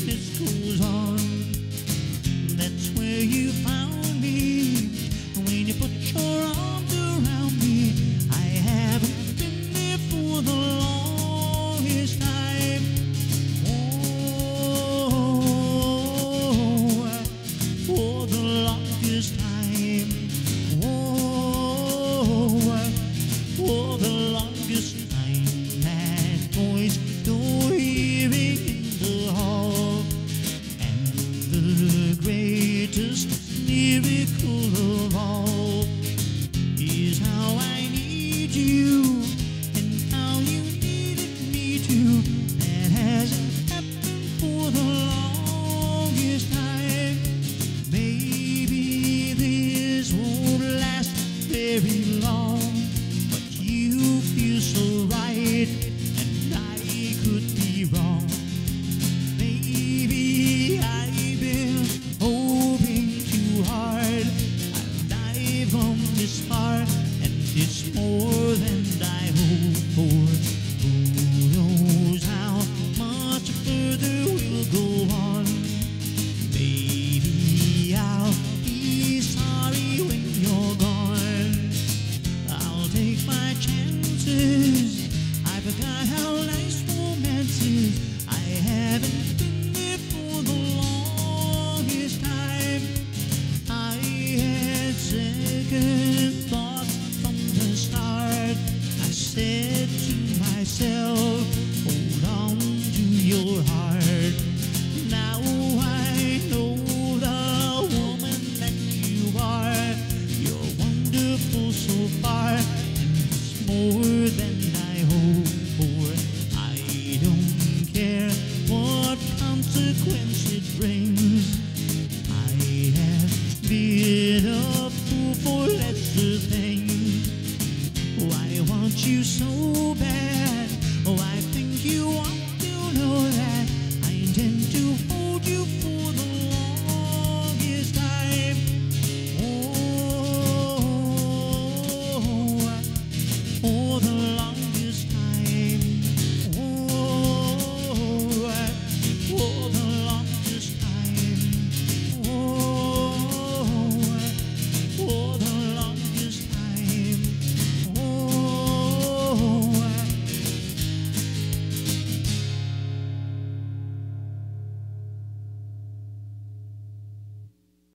this goes on. That's where you found me, when you put your arms around me. I haven't been there for the longest time. Oh, for the longest time. Oh, for the longest time. That voice you're hearing in the hall, and the greatest miracle of all is how I need you and how you needed me too. That hasn't happened for the longest time. Maybe this won't last very long, but you feel so right and I could be wrong. Maybe I've been hoping too hard. I've dived from this far, and it's more than I hoped for. Who knows how much further we'll go on? Maybe I'll be sorry when you're gone. I'll take my chances. I forgot how nice romance is. I haven't been there for the longest time. I had second thoughts from the start. I said to myself, hold on to your heart. Now I know the woman that you are. You're wonderful so far, and it's more than I hoped for. I don't care what consequence it brings.